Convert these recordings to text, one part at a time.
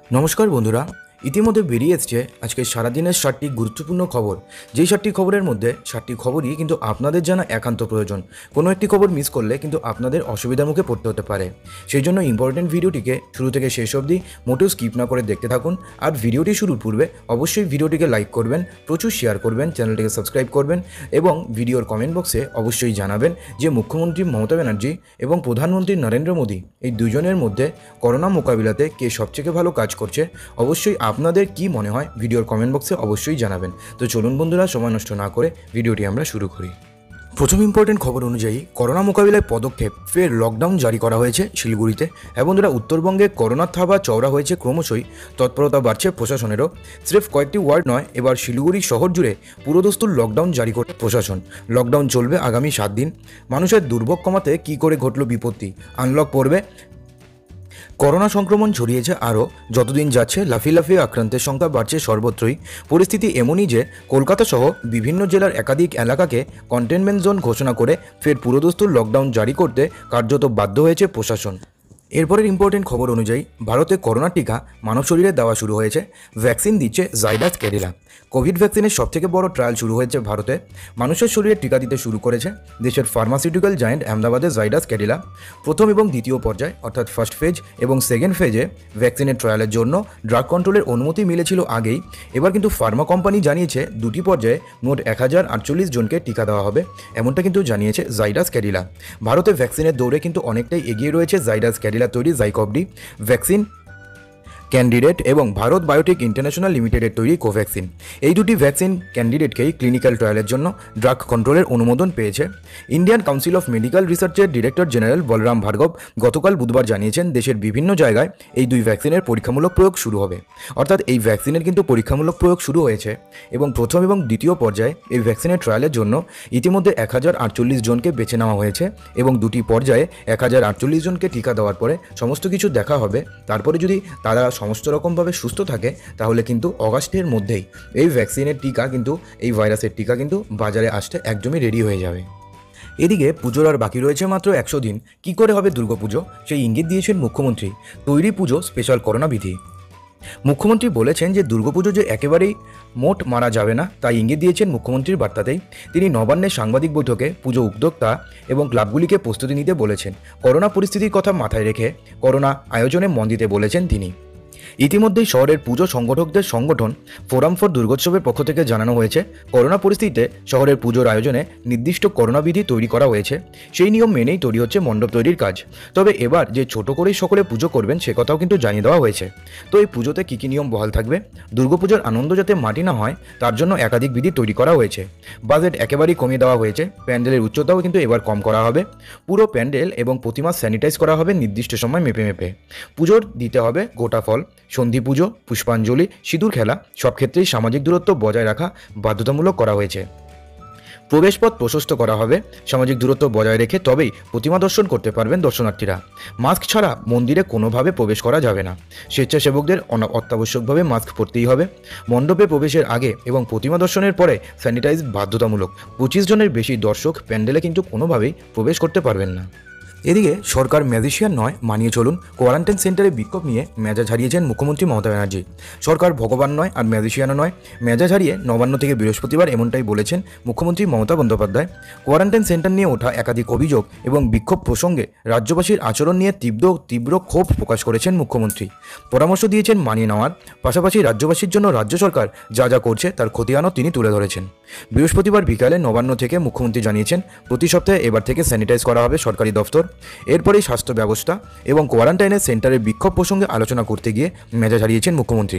নমস্কার বন্ধুরা, ইতিমধ্যে বেরিয়ে এসছে আজকে সারাদিনের 7টি গুরুত্বপূর্ণ খবর। যেই 7টি খবরের মধ্যে 7টি খবরই কিন্তু আপনাদের জানা একান্ত প্রয়োজন। কোনো একটি খবর মিস করলে কিন্তু আপনাদের অসুবিধার মুখে পড়তে হতে পারে। সেই জন্য ইম্পর্টেন্ট ভিডিওটিকে শুরু থেকে শেষ অবধি মোটেও স্কিপ না করে দেখতে থাকুন। আর ভিডিওটি শুরুর পূর্বে অবশ্যই ভিডিওটিকে লাইক করবেন, প্রচুর শেয়ার করবেন, চ্যানেলটিকে সাবস্ক্রাইব করবেন এবং ভিডিওর কমেন্ট বক্সে অবশ্যই জানাবেন যে মুখ্যমন্ত্রী মমতা ব্যানার্জি এবং প্রধানমন্ত্রী নরেন্দ্র মোদী এই দুজনের মধ্যে করোনা মোকাবিলাতে কে সবথেকে ভালো কাজ করছে। অবশ্যই আপনাদের কি মনে হয় ভিডিওর কমেন্ট বক্সে অবশ্যই জানাবেন। তো চলুন বন্ধুরা, সময় নষ্ট না করে ভিডিওটি আমরা শুরু করি। প্রথম ইম্পর্টেন্ট খবর অনুযায়ী করোনা মোকাবিলায় পদক্ষেপ, ফের লকডাউন জারি করা হয়েছে শিলিগুড়িতে। এবং বন্ধুরা, উত্তরবঙ্গে করোনার থাবা চওড়া হয়েছে ক্রমশই, তৎপরতা বাড়ছে প্রশাসনেরও। স্রেফ কয়েকটি ওয়ার্ড নয়, এবার শিলিগুড়ি শহর জুড়ে পুরোদস্তুর লকডাউন জারি করছে প্রশাসন। লকডাউন চলবে আগামী 7 দিন। মানুষের দুর্ভোগ কমাতে কী করে ঘটল বিপত্তি, আনলক পড়বে। করোনা সংক্রমণ ছড়িয়েছে আরও, যতদিন যাচ্ছে লাফিয়ে লাফিয়ে আক্রান্তের সংখ্যা বাড়ছে সর্বত্রই। পরিস্থিতি এমনই যে কলকাতা সহ বিভিন্ন জেলার একাধিক এলাকাকে কন্টেনমেন্ট জোন ঘোষণা করে ফের পুরোদস্তুর লকডাউন জারি করতে কার্যত বাধ্য হয়েছে প্রশাসন। এরপরের ইম্পর্টেন্ট খবর অনুযায়ী ভারতে করোনা টিকা মানব শরীরে দেওয়া শুরু হয়েছে। ভ্যাকসিন দিচ্ছে জাইডাস ক্যাডিলা। কোভিড ভ্যাকসিনের সবথেকে বড় ট্রায়াল শুরু হয়েছে ভারতে। মানুষের শরীরে টিকা দিতে শুরু করেছে দেশের ফার্মাসিউটিক্যাল জায়েন্ট আহমেদাবাদের জাইডাস ক্যাডিলা। প্রথম এবং দ্বিতীয় পর্যায় অর্থাৎ ফার্স্ট ফেজ এবং সেকেন্ড ফেজে ভ্যাকসিনের ট্রায়ালের জন্য ড্রাগ কন্ট্রোলের অনুমতি মিলেছিল আগেই। এবার কিন্তু ফার্মা কোম্পানি জানিয়েছে দুটি পর্যায়ে মোট 1048 জনকে টিকা দেওয়া হবে, এমনটা কিন্তু জানিয়েছে জাইডাস ক্যাডিলা। ভারতে ভ্যাকসিনের দৌড়ে কিন্তু অনেকটাই এগিয়ে রয়েছে জাইডাস ক্যাডিলা তৈরি জাইকভডি ভ্যাকসিন ক্যান্ডিডেট এবং ভারত বায়োটেক ইন্টারন্যাশনাল লিমিটেডের তৈরি কোভ্যাক্সিন। এই দুটি ভ্যাকসিন ক্যান্ডিডেটকেই ক্লিনিক্যাল ট্রায়ালের জন্য ড্রাগ কন্ট্রোলের অনুমোদন পেয়েছে। ইন্ডিয়ান কাউন্সিল অফ মেডিকেল রিসার্চের ডিরেক্টর জেনারেল বলরাম ভার্গব গতকাল বুধবার জানিয়েছেন দেশের বিভিন্ন জায়গায় এই দুই ভ্যাকসিনের পরীক্ষামূলক প্রয়োগ শুরু হবে। অর্থাৎ এই ভ্যাকসিনের কিন্তু পরীক্ষামূলক প্রয়োগ শুরু হয়েছে এবং প্রথম এবং দ্বিতীয় পর্যায়ে এই ভ্যাকসিনের ট্রায়ালের জন্য ইতিমধ্যে 1048 জনকে বেছে নেওয়া হয়েছে এবং দুটি পর্যায়ে 1048 জনকে টিকা দেওয়ার পরে সমস্ত কিছু দেখা হবে। তারপরে যদি তারা সমস্ত রকমভাবে সুস্থ থাকে তাহলে কিন্তু অগাস্টের মধ্যেই এই ভ্যাকসিনের টিকা কিন্তু এই ভাইরাসের টিকা কিন্তু বাজারে আসতে একদমই রেডি হয়ে যাবে। এদিকে পুজোর আর বাকি রয়েছে মাত্র 100 দিন। কী করে হবে দুর্গাপুজো সেই ইঙ্গিত দিয়েছেন মুখ্যমন্ত্রী। তৈরি পুজো স্পেশাল করোনা বিধি। মুখ্যমন্ত্রী বলেছেন যে দুর্গাপুজো যে একেবারেই মোট মারা যাবে না তাই ইঙ্গিত দিয়েছেন মুখ্যমন্ত্রীর বার্তাতেই। তিনি নবান্নের সাংবাদিক বৈঠকে পুজো উদ্যোক্তা এবং ক্লাবগুলিকে প্রস্তুতি নিতে বলেছেন। করোনা পরিস্থিতির কথা মাথায় রেখে করোনা আয়োজনে মন দিতে বলেছেন তিনি। ইতিমধ্যেই শহরের পুজো সংগঠকদের সংগঠন ফোরাম ফর দুর্গোৎসবের পক্ষ থেকে জানানো হয়েছে করোনা পরিস্থিতিতে শহরের পুজোর আয়োজনে নির্দিষ্ট করোনা বিধি তৈরি করা হয়েছে। সেই নিয়ম মেনেই তৈরি হচ্ছে মণ্ডপ তৈরির কাজ। তবে এবার যে ছোট করেই সকলে পুজো করবেন সে কথাও কিন্তু জানিয়ে দেওয়া হয়েছে। তো এই পুজোতে কী কী নিয়ম বহাল থাকবে, দুর্গাপুজোর আনন্দ যাতে মাটি না হয় তার জন্য একাধিক বিধি তৈরি করা হয়েছে। বাজেট একেবারেই কমিয়ে দেওয়া হয়েছে। প্যান্ডেলের উচ্চতাও কিন্তু এবার কম করা হবে। পুরো প্যান্ডেল এবং প্রতিমা স্যানিটাইজ করা হবে নির্দিষ্ট সময় মেপে মেপে। পুজোর দিতে হবে গোটা ফল, সন্ধি পুজো, পুষ্পাঞ্জলি, সিঁদুর খেলা সব ক্ষেত্রেই সামাজিক দূরত্ব বজায় রাখা বাধ্যতামূলক করা হয়েছে। প্রবেশপথ প্রশস্ত করা হবে, সামাজিক দূরত্ব বজায় রেখে তবেই প্রতিমা দর্শন করতে পারবেন দর্শনার্থীরা। মাস্ক ছাড়া মন্দিরে কোনোভাবে প্রবেশ করা যাবে না। স্বেচ্ছাসেবকদের অত্যাবশ্যকভাবে মাস্ক পরতেই হবে। মণ্ডপে প্রবেশের আগে এবং প্রতিমা দর্শনের পরে স্যানিটাইজ বাধ্যতামূলক। 25 জনের বেশি দর্শক প্যান্ডেলে কিন্তু কোনোভাবেই প্রবেশ করতে পারবেন না। এদিকে সরকার ম্যাজিশিয়ান নয়, মানিয়ে চলুন। কোয়ারেন্টাইন সেন্টারে বিক্ষোভ নিয়ে মেজাজ হারিয়েছেন মুখ্যমন্ত্রী মমতা ব্যানার্জি। সরকার ভগবান নয় আর ম্যাজিশিয়ানও নয়। মেজাজ হারিয়ে নবান্ন থেকে বৃহস্পতিবার এমনটাই বলেছেন মুখ্যমন্ত্রী মমতা বন্দ্যোপাধ্যায়। কোয়ারেন্টাইন সেন্টার নিয়ে ওঠা একাধিক অভিযোগ এবং বিক্ষোভ প্রসঙ্গে রাজ্যবাসীর আচরণ নিয়ে তীব্র ক্ষোভ প্রকাশ করেছেন মুখ্যমন্ত্রী। পরামর্শ দিয়েছেন মানিয়ে নেওয়ার, পাশাপাশি রাজ্যবাসীর জন্য রাজ্য সরকার যা যা করছে তার খতিয়ানও তিনি তুলে ধরেছেন। বৃহস্পতিবার বিকালে নবান্ন থেকে মুখ্যমন্ত্রী জানিয়েছেন প্রতি সপ্তাহে এবার থেকে স্যানিটাইজ করা হবে সরকারি দফতর। এরপরেই স্বাস্থ্য ব্যবস্থা এবং কোয়ারেন্টাইনের সেন্টারের বিক্ষোভ প্রসঙ্গে আলোচনা করতে গিয়ে মেজাজ হারিয়েছেন মুখ্যমন্ত্রী।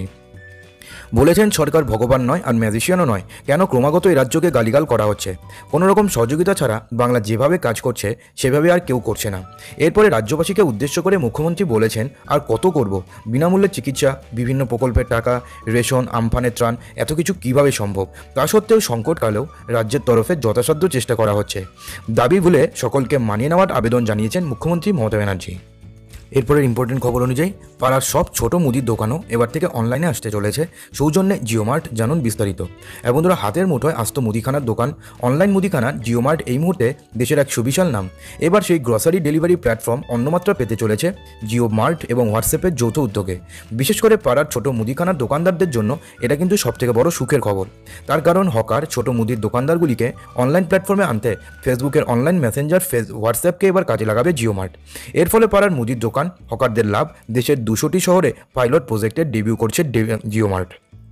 বলেছেন সরকার ভগবান নয় আর ম্যাজিশিয়ানও নয়। কেন ক্রমাগত এই রাজ্যকে গালিগাল করা হচ্ছে? কোনো রকম সহযোগিতা ছাড়া বাংলা যেভাবে কাজ করছে সেভাবে আর কেউ করছে না। এরপরে রাজ্যবাসীকে উদ্দেশ্য করে মুখ্যমন্ত্রী বলেছেন আর কত করব, বিনামূল্যে চিকিৎসা, বিভিন্ন প্রকল্পের টাকা, রেশন, আমফানের ত্রাণ, এত কিছু কিভাবে সম্ভব? তা সত্ত্বেও সংকটকালেও রাজ্যের তরফে যথাসাধ্য চেষ্টা করা হচ্ছে। দাবি ভুলে সকলকে মানিয়ে নেওয়ার আবেদন জানিয়েছেন মুখ্যমন্ত্রী মমতা ব্যানার্জি। এরপরের ইম্পর্টেন্ট খবর অনুযায়ী পাড়ার সব ছোট মুদির দোকানও এবার থেকে অনলাইনে আসতে চলেছে সৌজন্যে জিওমার্ট, জানুন বিস্তারিত। এবং বন্ধুরা, হাতের মুঠোয় আস্ত মুদিখানার দোকান অনলাইন মুদিখানা জিওমার্ট এই মুহূর্তে দেশের এক সুবিশাল নাম। এবার সেই গ্রসারি ডেলিভারি প্ল্যাটফর্ম অন্যমাত্রা পেতে চলেছে জিওমার্ট এবং হোয়াটসঅ্যাপের যৌথ উদ্যোগে। বিশেষ করে পাড়ার ছোট মুদিখানার দোকানদারদের জন্য এটা কিন্তু সবথেকে বড় সুখের খবর। তার কারণ হকার ছোট মুদির দোকানদারগুলিকে অনলাইন প্ল্যাটফর্মে আনতে ফেসবুকের অনলাইন মেসেঞ্জার হোয়াটসঅ্যাপকে এবার কাজে লাগাবে জিওমার্ট। এর ফলে পাড়ার মুদির দোকান হকারদের লাভ। দেশের 200টি শহরে পাইলট প্রজেক্টে ডেবিউ করছে জিওমার্ট।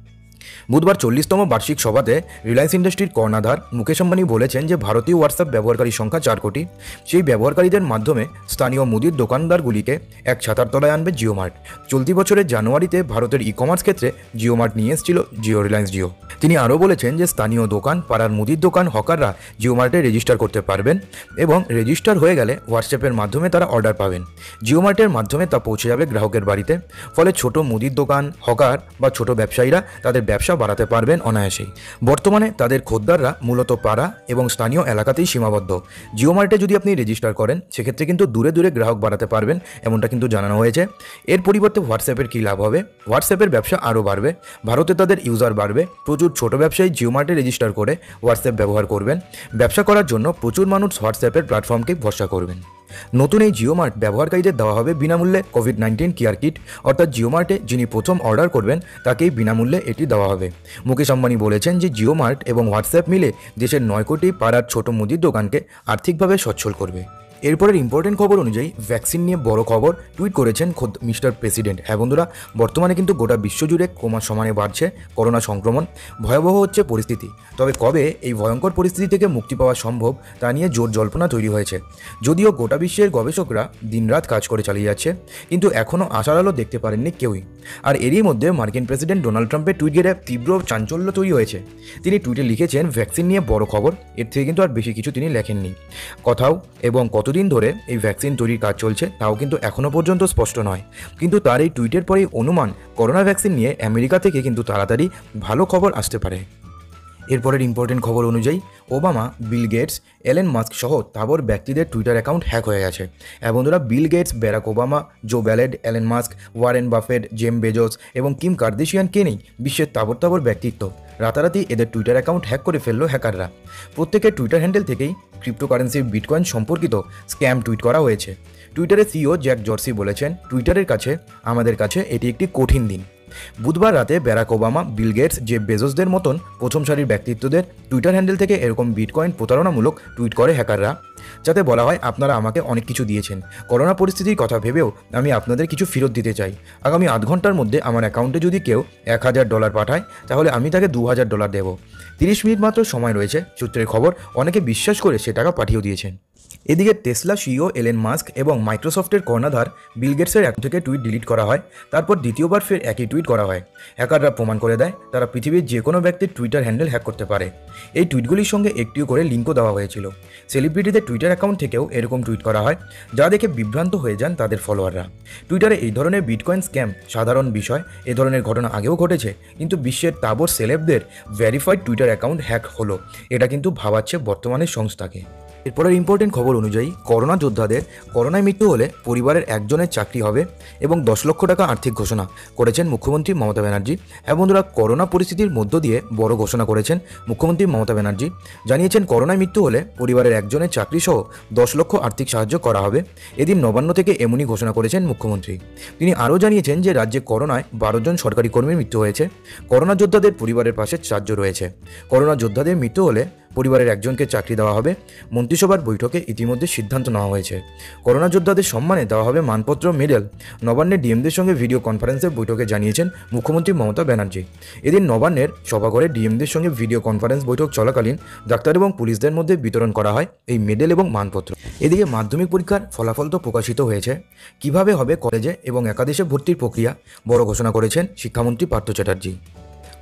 বুধবার 40তম বার্ষিক সভাতে রিলায়েন্স ইন্ডাস্ট্রির কর্ণধার মুকেশ আম্বানি বলেছেন যে ভারতীয় হোয়াটসঅ্যাপ ব্যবহারকারীর সংখ্যা 4 কোটি। সেই ব্যবহারকারীদের মাধ্যমে স্থানীয় মুদির দোকানদারগুলিকে এক ছাতার তলায় আনবে জিওমার্ট। চলতি বছরের জানুয়ারিতে ভারতের ই কমার্স ক্ষেত্রে জিওমার্ট নিয়ে এসেছিল রিলায়েন্স জিও। তিনি আরও বলেছেন যে স্থানীয় দোকান, পাড়ার মুদির দোকান, হকাররা জিওমার্টে রেজিস্টার করতে পারবেন এবং রেজিস্টার হয়ে গেলে হোয়াটসঅ্যাপের মাধ্যমে তারা অর্ডার পাবেন। জিওমার্টের মাধ্যমে তা পৌঁছে যাবে গ্রাহকের বাড়িতে। ফলে ছোট মুদির দোকান, হকার বা ছোট ব্যবসায়ীরা তাদের ব্যবসা বাড়াতে পারবেন অনায়াসেই। বর্তমানে তাদের খদ্দাররা মূলত পাড়া এবং স্থানীয় এলাকাতেই সীমাবদ্ধ। জিওমার্টে যদি আপনি রেজিস্টার করেন সেক্ষেত্রে কিন্তু দূরে দূরে গ্রাহক বাড়াতে পারবেন, এমনটা কিন্তু জানানো হয়েছে। এর পরিবর্তে হোয়াটসঅ্যাপের কী লাভ হবে? হোয়াটসঅ্যাপের ব্যবসা আরও বাড়বে, ভারতে তাদের ইউজার বাড়বে। প্রচুর ছোট ব্যবসায়ী জিওমার্টে রেজিস্টার করে হোয়াটসঅ্যাপ ব্যবহার করবেন। ব্যবসা করার জন্য প্রচুর মানুষ হোয়াটসঅ্যাপের প্ল্যাটফর্মকে ভরসা করবেন। নতুন এই জিওমার্ট ব্যবহারকারীদের দেওয়া হবে বিনামূল্যে কোভিড-19 কেয়ার কিট। অর্থাৎ জিওমার্টে যিনি প্রথম অর্ডার করবেন তাকেই বিনামূল্যে এটি দেওয়া হবে। মুকেশ আম্বানি বলেছেন যে জিওমার্ট এবং হোয়াটসঅ্যাপ মিলে দেশের 9 কোটি পাড়ার ছোট মুদির দোকানকে আর্থিকভাবে সচ্ছল করবে। এরপরের ইম্পর্টেন্ট খবর অনুযায়ী ভ্যাকসিন নিয়ে বড় খবর টুইট করেছেন খোদ মিস্টার প্রেসিডেন্ট। হ্যাঁ বন্ধুরা, বর্তমানে কিন্তু গোটা বিশ্বজুড়ে সমানে বাড়ছে করোনা সংক্রমণ, ভয়াবহ হচ্ছে পরিস্থিতি। তবে কবে এই ভয়ঙ্কর পরিস্থিতি থেকে মুক্তি পাওয়া সম্ভব তা নিয়ে জোর জল্পনা তৈরি হয়েছে। যদিও গোটা বিশ্বের গবেষকরা দিনরাত কাজ করে চালিয়ে যাচ্ছে, কিন্তু এখনও আশার আলো দেখতে পারেননি কেউই। আর এরই মধ্যে মার্কিন প্রেসিডেন্ট ডোনাল্ড ট্রাম্পের টুইট ঘিরে তীব্র চাঞ্চল্য তৈরি হয়েছে। তিনি টুইটে লিখেছেন ভ্যাকসিন নিয়ে বড় খবর। এর থেকে কিন্তু আর বেশি কিছু তিনি লেখেননি। কথাও এবং কতদিন ধরে এই ভ্যাকসিন তৈরির কাজ চলছে তাও কিন্তু এখনও পর্যন্ত স্পষ্ট নয়। কিন্তু তার এই টুইটের পরেই অনুমান করোনা ভ্যাকসিন নিয়ে আমেরিকা থেকে কিন্তু তাড়াতাড়ি ভালো খবর আসতে পারে। এরপরের ইম্পর্টেন্ট খবর অনুযায়ী Obama, Bill Gates, Elon Musk সহ তাবর ব্যক্তিদের টুইটার অ্যাকাউন্ট হ্যাক হয়ে গেছে। বন্ধুরা, Bill Gates, Barack Obama, Joe ব্যালেড, Elon Musk, Warren Buffett, Jeff Bezos এবং কিম কার্দাশিয়ানকে নেই বিশ্বের তাবর ব্যক্তিত্ব। রাতারাতি এদের টুইটার অ্যাকাউন্ট হ্যাক করে ফেললো হ্যাকাররা। প্রত্যেকের টুইটার হ্যান্ডেল থেকেই ক্রিপ্টোকারেন্সি বিটকয়েন সম্পর্কিত স্ক্যাম টুইট করা হয়েছে। টুইটারের সিইও জ্যাক ডরসি বলেছেন, টুইটারের কাছে আমাদের কাছে এটি একটি কঠিন দিন। বুধবার রাতে Barack Obama, Bill Gates, Jeff বেজোসদের মতন প্রথম সারির ব্যক্তিত্বদের টুইটার হ্যান্ডেল থেকে এরকম বিটকয়েন প্রতারণামূলক টুইট করে হ্যাকাররা, যাতে বলা হয় আপনারা আমাকে অনেক কিছু দিয়েছেন, করোনা পরিস্থিতির কথা ভেবেও আমি আপনাদের কিছু ফেরত দিতে চাই। আগামী 8 ঘন্টার মধ্যে আমার অ্যাকাউন্টে যদি কেউ $1000 পাঠায় তাহলে আমি তাকে $2000 দেব। 30 মিনিট মাত্র সময় রয়েছে। সূত্রের খবর, অনেকে বিশ্বাস করে সে টাকা পাঠিয়েও দিয়েছেন। এদিকে টেসলা সিইও এলেন মাস্ক এবং মাইক্রোসফটের কর্ণধার বিল গেটসের অ্যাকাউন্ট থেকে টুইট ডিলিট করা হয়। তারপর দ্বিতীয়বার ফের একই টুইট করা হয়। হ্যাকাররা প্রমাণ করে দেয় তারা পৃথিবীর যে কোনো ব্যক্তির টুইটার হ্যান্ডেল হ্যাক করতে পারে। এই টুইটগুলির সঙ্গে একটিও করে লিঙ্কও দেওয়া হয়েছিল। সেলিব্রিটিদের টুইটার অ্যাকাউন্ট থেকেও এরকম টুইট করা হয়, যা দেখে বিভ্রান্ত হয়ে যান তাদের ফলোয়াররা। টুইটারে এই ধরনের বিটকয়েন স্ক্যাম সাধারণ বিষয়। এ ধরনের ঘটনা আগেও ঘটেছে, কিন্তু বিশ্বের তাবর সেলেবদের ভেরিফাইড টুইটার অ্যাকাউন্ট হ্যাক হলো। এটা কিন্তু ভাবাচ্ছে বর্তমানের সংস্থাকে। এরপরের ইম্পর্টেন্ট খবর অনুযায়ী করোনা যোদ্ধাদের করোনায় মৃত্যু হলে পরিবারের একজনের চাকরি হবে এবং 10 লক্ষ টাকা আর্থিক ঘোষণা করেছেন মুখ্যমন্ত্রী মমতা ব্যানার্জি। বন্ধুরা, করোনা পরিস্থিতির মধ্য দিয়ে বড় ঘোষণা করেছেন মুখ্যমন্ত্রী মমতা ব্যানার্জি। জানিয়েছেন করোনায় মৃত্যু হলে পরিবারের একজনের চাকরি সহ 10 লক্ষ আর্থিক সাহায্য করা হবে। এদিন নবান্ন থেকে এমনই ঘোষণা করেছেন মুখ্যমন্ত্রী। তিনি আরও জানিয়েছেন যে রাজ্যে করোনায় 12 জন সরকারি কর্মীর মৃত্যু হয়েছে। করোনা যোদ্ধাদের পরিবারের পাশে সাহায্য রয়েছে। করোনা যোদ্ধাদের মৃত্যু হলে পরিবারের একজনকে চাকরি দেওয়া হবে। মন্ত্রিসভার বৈঠকে ইতিমধ্যে সিদ্ধান্ত নেওয়া হয়েছে। করোনা যোদ্ধাদের সম্মানে দেওয়া হবে মানপত্র, মেডেল। নবান্নের ডিএমদের সঙ্গে ভিডিও কনফারেন্সের বৈঠকে জানিয়েছেন মুখ্যমন্ত্রী মমতা ব্যানার্জি। এদিন নবান্নের সভাঘরে ডিএমদের সঙ্গে ভিডিও কনফারেন্স বৈঠক চলাকালীন ডাক্তার এবং পুলিশদের মধ্যে বিতরণ করা হয় এই মেডেল এবং মানপত্র। এদিকে মাধ্যমিক পরীক্ষার ফলাফল তো প্রকাশিত হয়েছে। কিভাবে হবে কলেজে এবং একাদশে ভর্তির প্রক্রিয়া বড় ঘোষণা করেছেন শিক্ষামন্ত্রী পার্থ চ্যাটার্জি।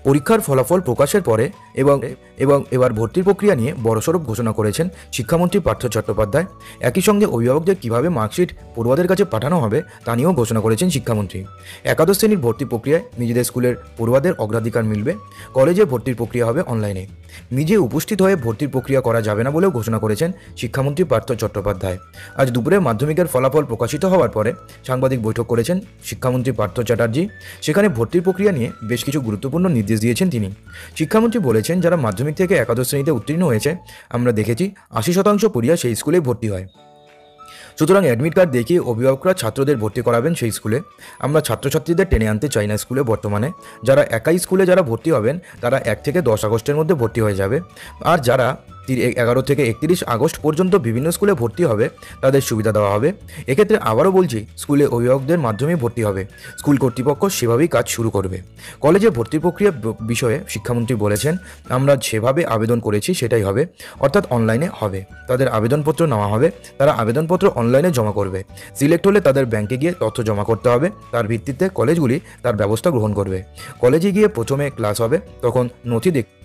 পরীক্ষার ফলাফল প্রকাশের পরে এবং এবার ভর্তির প্রক্রিয়া নিয়ে বড়সড় ঘোষণা করেছেন শিক্ষামন্ত্রী পার্থ চট্টোপাধ্যায়। একই সঙ্গে অভিভাবকদের কীভাবে মার্কশিট পড়ুয়াদের কাছে পাঠানো হবে তা নিয়েও ঘোষণা করেছেন শিক্ষামন্ত্রী। একাদশ শ্রেণীর ভর্তি প্রক্রিয়ায় নিজেদের স্কুলের পড়ুয়াদের অগ্রাধিকার মিলবে। কলেজে ভর্তির প্রক্রিয়া হবে অনলাইনে। নিজে উপস্থিত হয়ে ভর্তির প্রক্রিয়া করা যাবে না বলেও ঘোষণা করেছেন শিক্ষামন্ত্রী পার্থ চট্টোপাধ্যায়। আজ দুপুরে মাধ্যমিকের ফলাফল প্রকাশিত হওয়ার পরে সাংবাদিক বৈঠক করেছেন শিক্ষামন্ত্রী পার্থ চ্যাটার্জি। সেখানে ভর্তির প্রক্রিয়া নিয়ে বেশ কিছু গুরুত্বপূর্ণ নির্দেশ দিয়েছেন তিনি। শিক্ষামন্ত্রী বলেছেন, যারা মাধ্যমিক থেকে একাদশ শ্রেণীতে উত্তীর্ণ হয়েছে আমরা দেখেছি 80% পড়ুয়া সেই স্কুলেই ভর্তি হয়। সুতরাং অ্যাডমিট কার্ড দেখিয়ে অভিভাবকরা ছাত্রদের ভর্তি করাবেন সেই স্কুলে। আমরা ছাত্রছাত্রীদের টেনে আনতে চাই না স্কুলে। বর্তমানে যারা একাই স্কুলে যারা ভর্তি হবেন তারা 1 থেকে 10 আগস্টের মধ্যে ভর্তি হয়ে যাবে। আর যারা 11 থেকে 31 আগস্ট পর্যন্ত বিভিন্ন স্কুলে ভর্তি হবে তাদের সুবিধা দেওয়া হবে। এক্ষেত্রে আবারও বলছি, স্কুলে অভিভাবকদের মাধ্যমে ভর্তি হবে। স্কুল কর্তৃপক্ষ সেভাবেই কাজ শুরু করবে। কলেজে ভর্তি প্রক্রিয়া বিষয়ে শিক্ষামন্ত্রী বলেছেন, আমরা যেভাবে আবেদন করেছি সেটাই হবে, অর্থাৎ অনলাইনে হবে। তাদের আবেদনপত্র নেওয়া হবে, তারা আবেদনপত্র অনলাইনে জমা করবে। সিলেক্ট হলে তাদের ব্যাংকে গিয়ে তথ্য জমা করতে হবে। তার ভিত্তিতে কলেজগুলি তার ব্যবস্থা গ্রহণ করবে। কলেজে গিয়ে প্রথমে ক্লাস হবে, তখন নথি